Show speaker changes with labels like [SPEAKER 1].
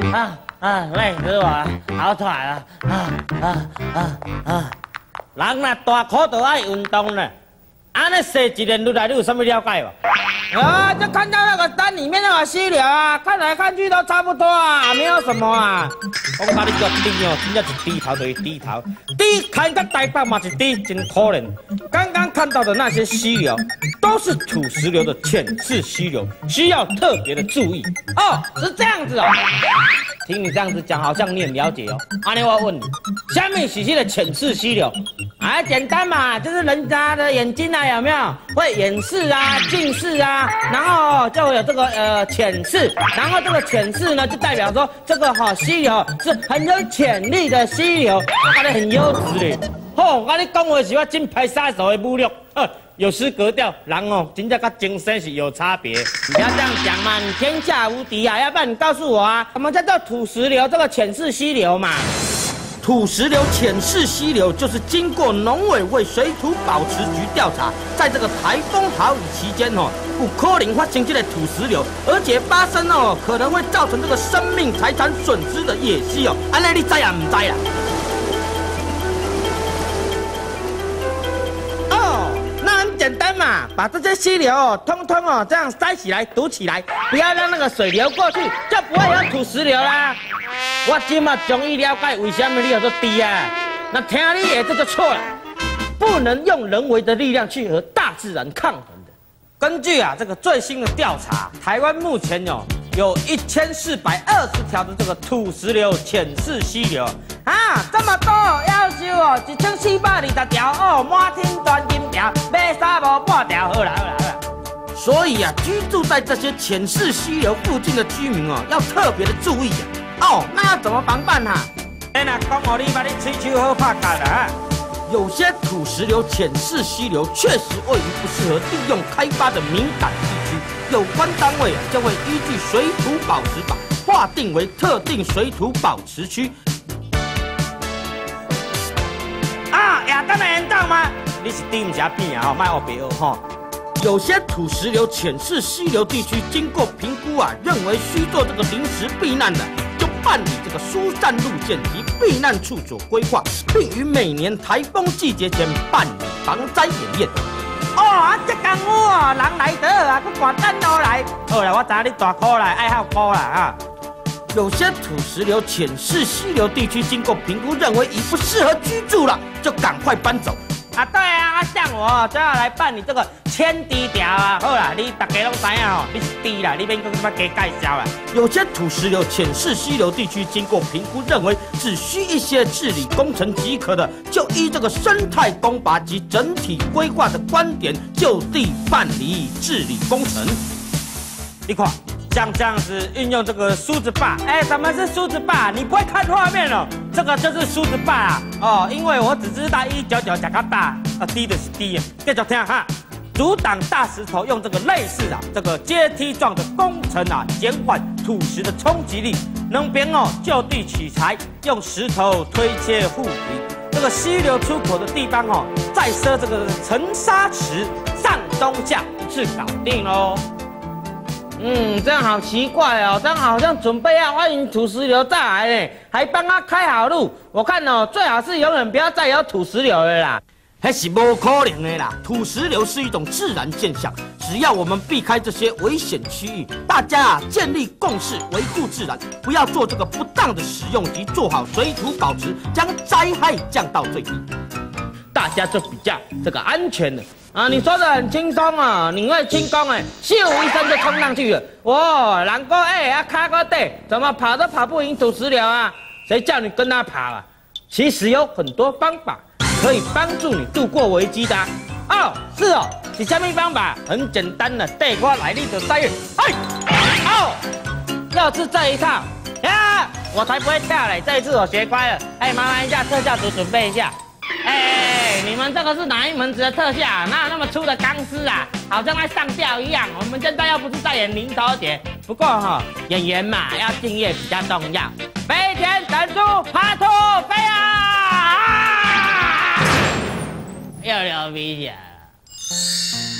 [SPEAKER 1] 累死我了，好喘啊！人若大苦就爱运动呢。安尼洗一年愈来，你有什么了解无？啊，就看到那个单里面那个溪流啊，看来看去都差不多啊，没有什么啊。我甲你决定哦，真正是低头就是低头，低看个台北嘛是低，真可怜。刚刚看到的那些溪流，都是土石流的浅次溪流，需要特别的注意。哦，是这样子哦。听你这样子讲，好像你很了解哦。安尼我问你，下面是这个浅次溪流？啊，简单嘛，就是人家的眼睛啊，有没有会远视啊、近视啊，然后就会有这个浅视，然后这个浅视呢，就代表说这个溪流是很有潜力的溪流，我觉得很优质的。我跟你讲话是我真歹杀手的母语，有失格调，人哦，真正跟精神是有差别。你不要这样讲嘛，你天下无敌啊！要不然你告诉我啊，什么叫做土石流？这个浅视溪流嘛。土石流、浅式溪流就是经过农委会水土保持局调查，在这个台风豪雨期间有可能发生这个土石流，而且发生可能会造成这个生命财产损失的野溪哦。安尼你知啊唔知啦？那很简单嘛，把这些溪流通通这样塞起来、堵起来，不要让那个水流过去，就不会有土石流啦。我今嘛终于了解为什么你要说低啊？那听你的这就错了，不能用人为的力量去和大自然抗衡的。根据这个最新的调查，台湾目前有1420条的这个土石流、浅式溪流啊，这么多要求1420条满天钻金条，买啥无半条，好啦。所以居住在这些浅式溪流附近的居民要特别的注意那要怎么防范啊？讲你把你吹球好拍干啦！有些土石流、浅式溪流确实位于不适合利用开发的敏感地区，有关单位将会依据水土保持法划定为特定水土保持区。也这么严重吗？你是对唔是变啊？卖学别学有些土石流、浅式溪流地区经过评估认为需做这个临时避难的，就办理这个疏散路线及避难处所规划，并于每年台风季节前办理防灾演练。这功夫人来得去赶单落来。好啦，我知你大苦啦，爱好苦啦有些土石流、浅式溪流地区经过评估，认为已不适合居住了，就赶快搬走。对啊，像我就要来办理这个迁低条好啦，你大家拢知影你是低啦，你免跟他加介绍啦。有些土石流、浅式溪流地区经过评估，认为只需一些治理工程即可的，就依这个生态工法及整体规划的观点，就地办理治理工程。你看。像这样子运用这个梳子把，什么是梳子把？你不会看画面哦，这个就是梳子把因为我只知道199加个大，低的是低，继续听哈。阻挡大石头用这个类似这个阶梯状的工程减缓土石的冲击力，能边就地取材，用石头推切护平。这个溪流出口的地方再设这个沉沙池，上中下一次搞定喽。这样好奇怪这样好像准备要欢迎土石流再来呢，还帮他开好路。我看最好是永远不要再有土石流了啦。那是不可能的啦，土石流是一种自然现象，只要我们避开这些危险区域，大家建立共识，维护自然，不要做这个不当的使用及做好水土保持，将灾害降到最低，大家就比较这个安全了。你说的很轻松你会轻功咻一声就冲上去了。人哥卡个地，怎么跑都跑不赢土石流啊？谁叫你跟他跑其实有很多方法可以帮助你度过危机的是是什么方法？很简单的，带我来你就知了。又是这一套我才不会跳嘞！这一次我学乖了。麻烦一下特效组准备一下。你们这个是哪一门子的特效哪有那么粗的钢丝好像在上吊一样。我们现在又不是在演零头姐，不过演员嘛要敬业比较重要。飞天神猪爬兔飞又流鼻血了。